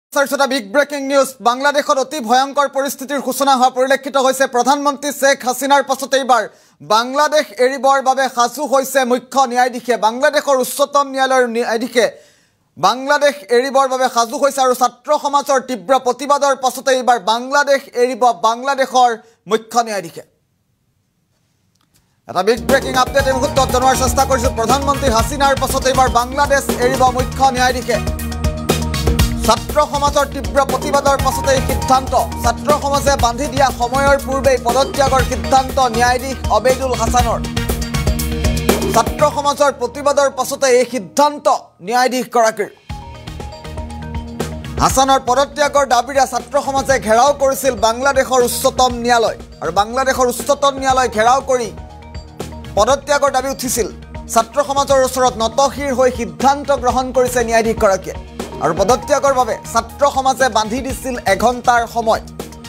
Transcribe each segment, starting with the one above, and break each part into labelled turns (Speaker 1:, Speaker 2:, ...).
Speaker 1: Sarchota big breaking news Bangladeshor অতি ভয়ঙ্কর পরিস্থিতিৰ সূচনা হোৱা পৰিলক্ষিত হৈছে প্ৰধানমন্ত্ৰী শেখ হাসিনাৰ পাছতে এইবাৰ বাংলাদেশ এৰিবৰ বাবে সাজু হৈছে মুখ্য ন্যায়াধীশে বাংলাদেশৰ উচ্চতম ন্যায়ালয়ৰ ন্যায়াধীশে বাংলাদেশ এৰিবৰ বাবে সাজু হৈছে আৰু ছাত্ৰ সমাজৰ তীব্ৰ প্ৰতিবাদৰ পাছতে এইবাৰ বাংলাদেশ এৰিব বাংলাদেশৰ মুখ্য ন্যায়াধীশে এটা বিগ ব্ৰেকিং আপডেট এই মুহূৰ্তত জনোৱাৰ চেষ্টা কৰিছো প্ৰধানমন্ত্ৰী হাসিনাৰ পাছতে এইবাৰ বাংলাদেশ এৰিব মুখ্য ন্যায়াধীশে ছাত্ৰ সমাজৰ তীব্ৰ প্ৰতিবাদৰ পাছতে এই সিদ্ধান্ত ছাত্ৰ সমাজে বান্ধি দিয়া সময়ৰ পূৰ্বে পদত্যাগৰ সিদ্ধান্ত ন্যায়াধীশ অবেদুল হাসানৰ ছাত্ৰ সমাজৰ প্ৰতিবাদৰ পাছতে এই সিদ্ধান্ত ন্যায়াধীশ গৰাকীৰ হাসানৰ পদত্যাগৰ দাবীৰে ছাত্ৰ সমাজে ঘেৰাও কৰিছিল বাংলাদেশৰ উচ্চতম ন্যায়ালয় আৰু বাংলাদেশৰ উচ্চতম ন্যায়ালয় ঘেৰাও কৰি পদত্যাগৰ দাবী উঠিছিল ছাত্ৰ সমাজৰ ওচৰত নতশিৰ হৈ সিদ্ধান্ত গ্ৰহণ কৰিছে ন্যায়াধীশ গৰাকীয়ে আৰু পদত্যাগৰ বাবে ছাত্ৰ সমাজে বান্ধি দিছিল এঘণ্টাৰ সময়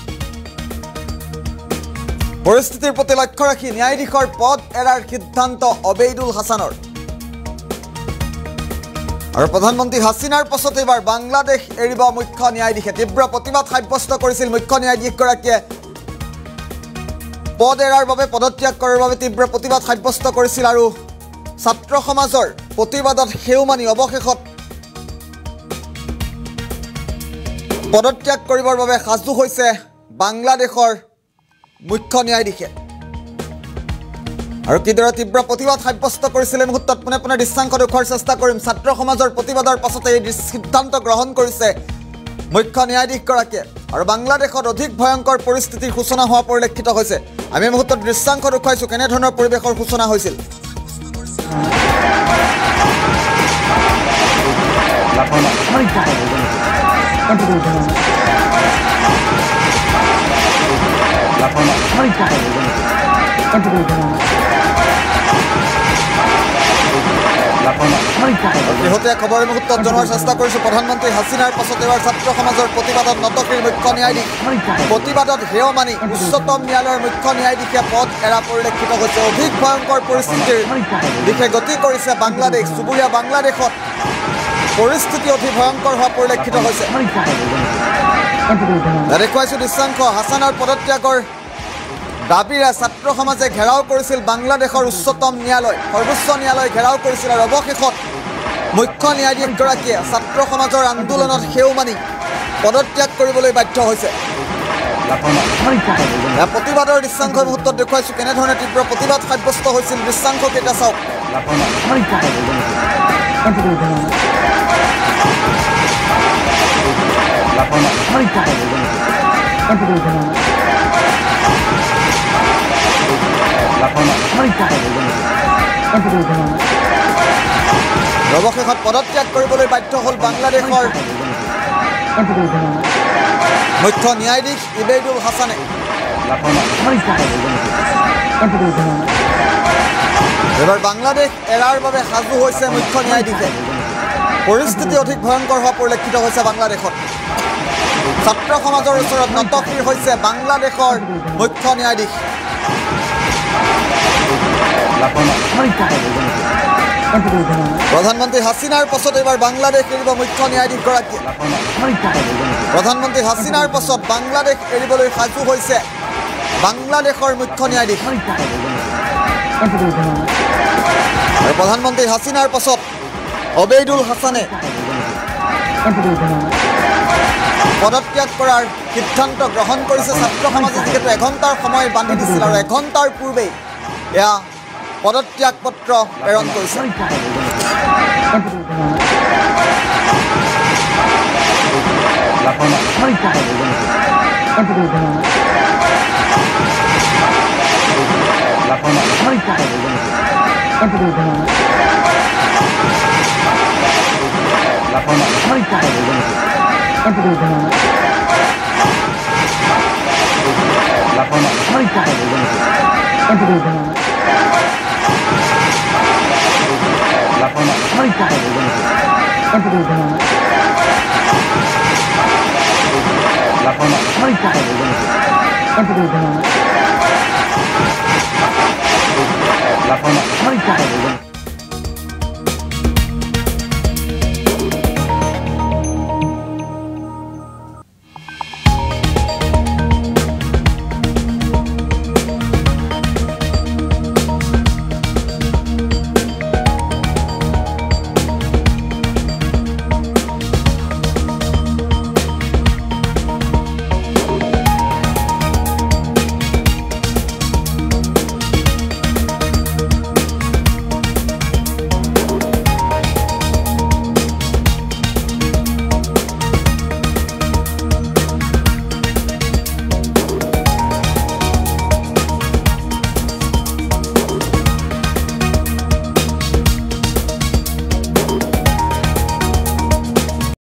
Speaker 1: পৰিস্থিতিৰ প্ৰতি লক্ষ্য ৰাখি ন্যায়াধীশৰ পদ এৰাৰ সিদ্ধান্ত অবেদুল হাসানৰ আৰু প্ৰধানমন্ত্ৰী হাসিনাৰ পাছতে এইবাৰ বাংলাদেশ এৰিব মুখ্য ন্যায়াধীশে তীব্ৰ প্ৰতিবাদ সাব্যস্ত কৰিছিল মুখ্য ন্যায়াধীশ গৰাকীয়ে পদ এৰাৰ বাবে পদত্যাগ কৰাৰ বাবে তীব্ৰ প্ৰতিবাদ সাব্যস্ত কৰিছিল আৰু ছাত্ৰ সমাজৰ প্ৰতিবাদত হেউমানি অৱশেষত পদত্যাগ কৰিবৰ বাবে সাজু হৈছে বাংলাদেশৰ মুখ্য ন্যায়াধীশে আৰু কিদৰে তীব্ৰ প্ৰতিবাদ সাব্যস্ত কৰিছিল মুহূৰ্তত পুনে পুনে দৃশ্যাংশ দেখুৱাৰ চেষ্টা কৰিম ছাত্ৰ সমাজৰ প্ৰতিবাদৰ পাছতে এই সিদ্ধান্ত গ্ৰহণ কৰিছে মুখ্য ন্যায়াধীশ গৰাকীয়ে আৰু বাংলাদেশত অধিক ভয়ংকৰ পৰিস্থিতিৰ সূচনা হোৱা পৰিলক্ষিত হৈছে আমি মুহূৰ্তত দৃশ্যাংশ দেখুৱাইছো কেনে ধৰণৰ পৰিৱেশৰ সূচনা হৈছিল শেহতীয়া খবৰৰ মুহূৰ্তত জনোৱাৰ চেষ্টা কৰিছো প্ৰধানমন্ত্ৰী হাসিনাৰ পাছতে এবাৰ ছাত্ৰ সমাজৰ প্ৰতিবাদত নতশিৰ মুখ্য ন্যায়াধীশ প্ৰতিবাদত হেয়মানি উচ্চতম ন্যায়ালয়ৰ মুখ্য ন্যায়াধীশে পদ এৰা পৰিলক্ষিত হৈছে অধিক ভয়ংকৰ পৰিস্থিতিৰ দিশে গতি কৰিছে বাংলাদেশ চুবুৰীয়া বাংলাদেশত পৰিস্থিতি অধিক ভয়ংকৰ হোৱা পৰিলক্ষিত হৈছে দেখুৱাইছো দৃশ্যাংশ হাসানৰ পদত্যাগৰ দাবীৰে ছাত্ৰ সমাজে ঘেৰাও কৰিছিল বাংলাদেশৰ উচ্চতম ন্যায়ালয় সৰ্বোচ্চ ন্যায়ালয় ঘেৰাও কৰিছিল আৰু অৱশেষত মুখ্য ন্যায়াধীশ গৰাকীয়ে ছাত্ৰ সমাজৰ আন্দোলনত হেউমানি পদত্যাগ কৰিবলৈ বাধ্য হৈছে প্ৰতিবাদৰ দৃশ্যাংশ মুহূৰ্তত দেখুৱাইছো কেনেধৰণে তীব্ৰ প্ৰতিবাদ সাব্যস্ত হৈছিল দৃশ্যাংশ কেইটা চাওক অৱশেষত পদত্যাগ কৰিবলৈ বাধ্য হ'ল বাংলাদেশৰ মুখ্য ন্যায়াধীশ অবেদুল হাসানে এবাৰ বাংলাদেশ এৰাৰ বাবে সাজু হৈছে মুখ্য ন্যায়াধীশে পৰিস্থিতি অধিক ভয়ংকৰ হোৱা পৰিলক্ষিত হৈছে বাংলাদেশত ছাত্ৰ সমাজৰ ওচৰত নতশিৰ হৈছে বাংলাদেশৰ মুখ্য ন্যায়াধীশ প্ৰধানমন্ত্ৰী হাসিনাৰ পাছত এইবাৰ বাংলাদেশ এৰিব মুখ্য ন্যায়াধীশ গৰাকীয়ে প্ৰধানমন্ত্ৰী হাসিনাৰ পাছত বাংলাদেশ এৰিবলৈ সাজু হৈছে বাংলাদেশৰ মুখ্য ন্যায়াধীশ আৰু প্ৰধানমন্ত্ৰী হাসিনাৰ পাছত অবেদুল হাসানে পদত্যাগ কৰাৰ সিদ্ধান্ত গ্ৰহণ কৰিছে ছাত্ৰ সমাজে যিহেতু এঘণ্টাৰ সময় বান্ধি দিছিল আৰু এঘণ্টাৰ পূৰ্বেই এয়া পদত্যাগ পত্ৰ প্ৰেৰণ কৰিছে